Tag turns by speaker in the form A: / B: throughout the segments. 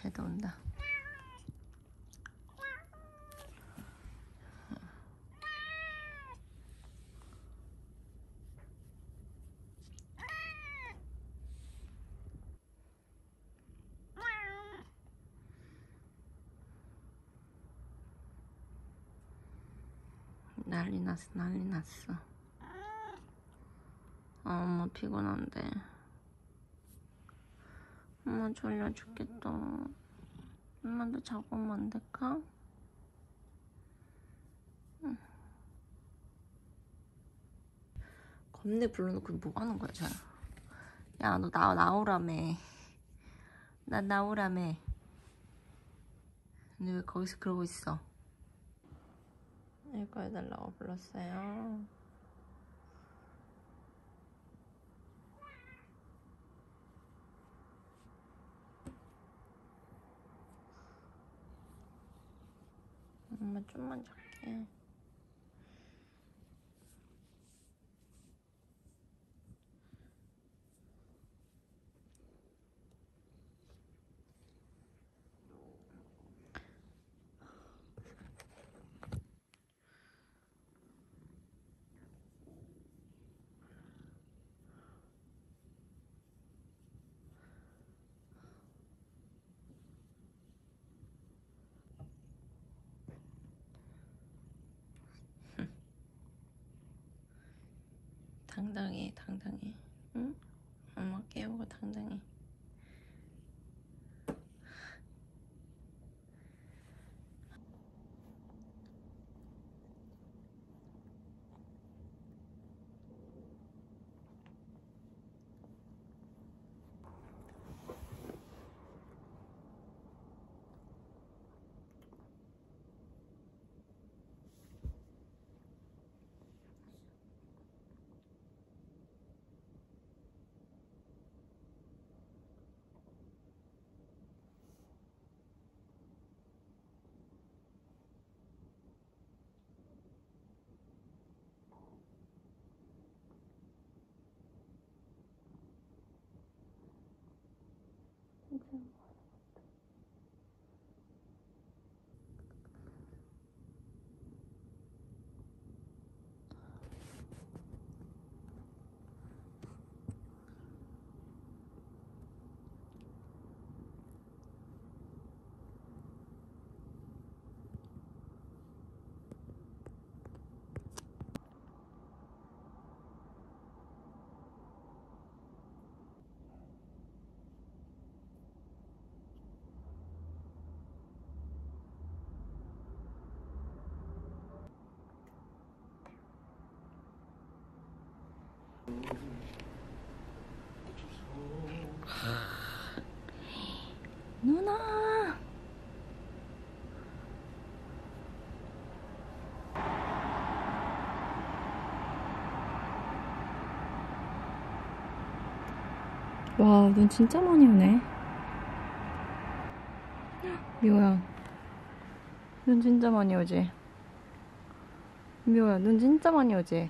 A: 쟤도 온다. 난리 났어, 난리 났어. 엄마 피곤한데. 엄마 졸려 죽겠다. 엄마도 자고 오면 안 될까? 응. 겁내 불러놓고 뭐 하는 거야, 쟤? 야, 너 나오라며. 나 나오라며. 근데 왜 거기서 그러고 있어? 이거 해달라고 불렀어요. 엄마 좀만 잘게. 당당해, 당당해. 응? 엄마 깨우고 당당해. 누나. 와, 눈 진짜 많이 오네. 미호야, 눈 진짜 많이 오지? 미호야, 눈 진짜 많이 오지?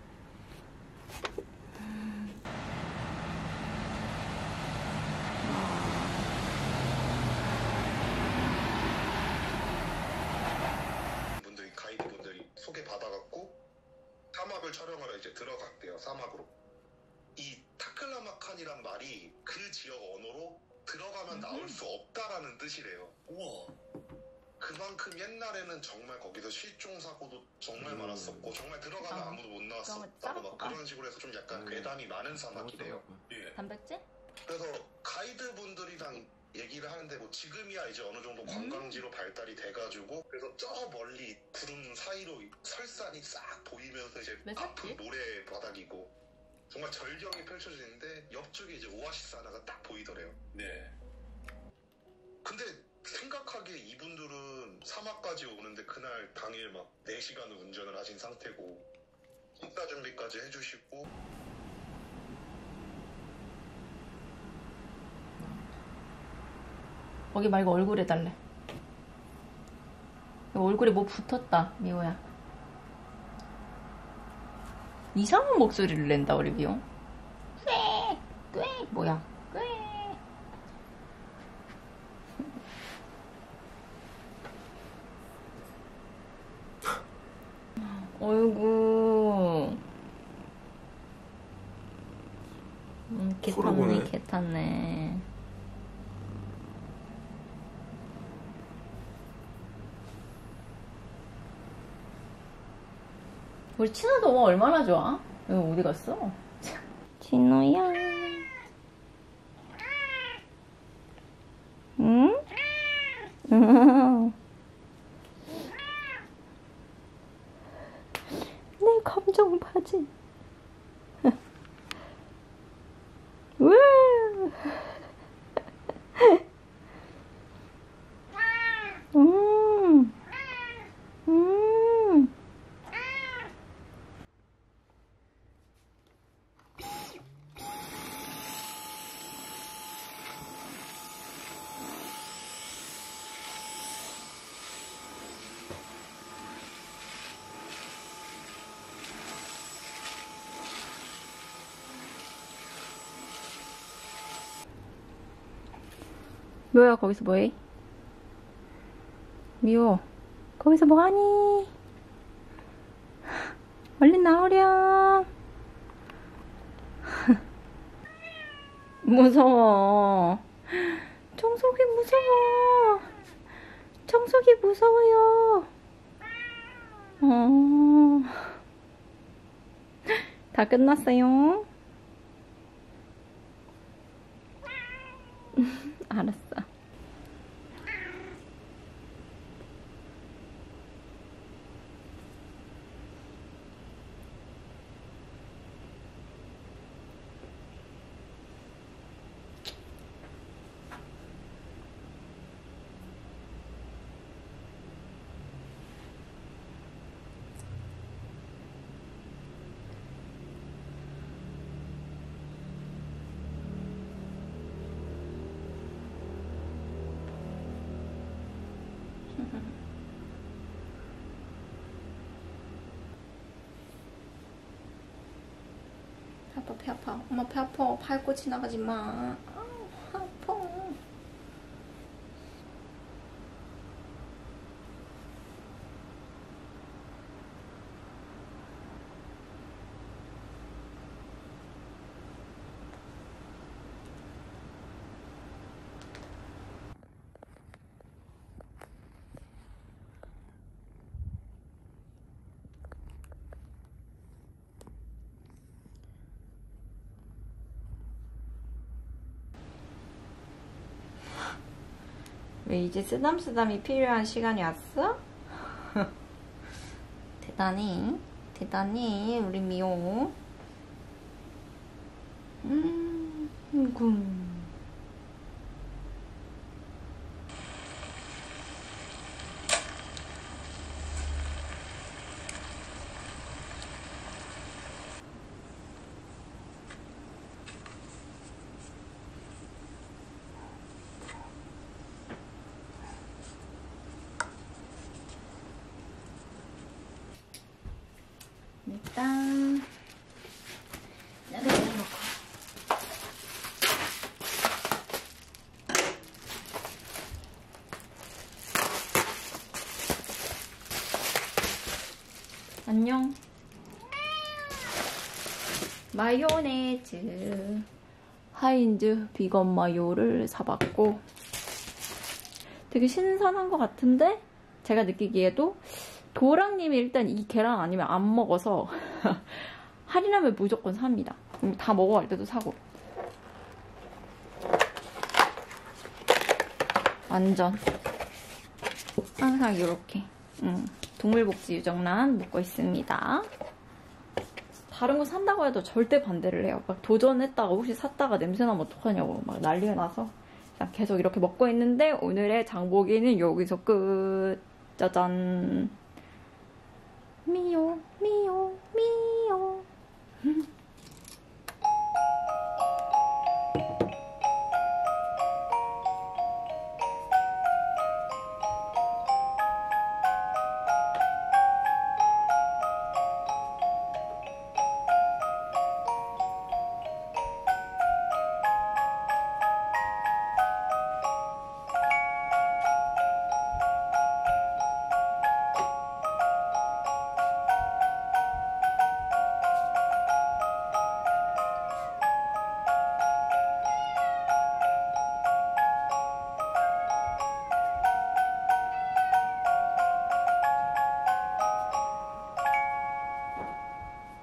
B: 분들이 가이드분들이 소개받아갖고 사막을 촬영하러 이제 들어갔대요. 사막으로. 이 타클라마칸이란 말이 그 지역 언어로 들어가면 나올 수 없다라는 뜻이래요. 우와. 그만큼 옛날에는 정말 거기서 실종 사고도 정말 많았었고 정말 들어가면 아무도 못 나왔었다고 막 그런 식으로 해서 좀 약간 괴담이 많은 사막이래요. 예.
A: 단백질?
B: 그래서 가이드분들이랑 얘기를 하는데 뭐 지금이야 이제 어느 정도 관광지로 발달이 돼가지고 그래서 저 멀리 구름 사이로 설산이 싹 보이면서 이제 앞은 모래 바닥이고 정말 절경이 펼쳐지는데 옆쪽에 이제 오아시스 하나가 딱 보이더래요. 네. 근데 생각하기에 이분들은 사막까지 오는데 그날 당일 막 4시간을 운전을 하신 상태고 식사 준비까지 해주시고
A: 거기 말고 얼굴에 달래. 얼굴에 뭐 붙었다, 미호야. 이상한 목소리를 낸다, 우리 미호. 꽥! 꽥! 뭐야? 꽥! 어이구. 개 탔네,
C: 풀어보네.
A: 개 탔네. 우리 친아도 얼마나 좋아? 여기 어디 갔어? 진호야. 응? 내 감정 바지. 우! 음. 음. 미호야, 거기서 뭐해? 미호, 거기서 뭐하니? 얼른 나오렴. 무서워. 청소기 무서워. 청소기 무서워요. 다 끝났어요. 알았어. 아파, 배 아파. 엄마 배 아파. 밟고 지나가지 마. 아파. 왜 이제 쓰담쓰담이 필요한 시간이 왔어? 대단히 대단히 우리 미호. 군. 일단 여기 넣고. 안녕. 마요네즈 하인즈 비건 마요를 사봤고 되게 신선한 것 같은데 제가 느끼기에도 도랑님이 일단 이 계란 아니면 안 먹어서 할인하면 무조건 삽니다. 다 먹어갈 때도 사고. 완전 항상 이렇게 동물복지 유정란 먹고 있습니다. 다른 거 산다고 해도 절대 반대를 해요. 막 도전했다가 혹시 샀다가 냄새나면 어떡하냐고 막 난리가 나서 그냥 계속 이렇게 먹고 있는데 오늘의 장보기는 여기서 끝. 짜잔. 미요 미요 미요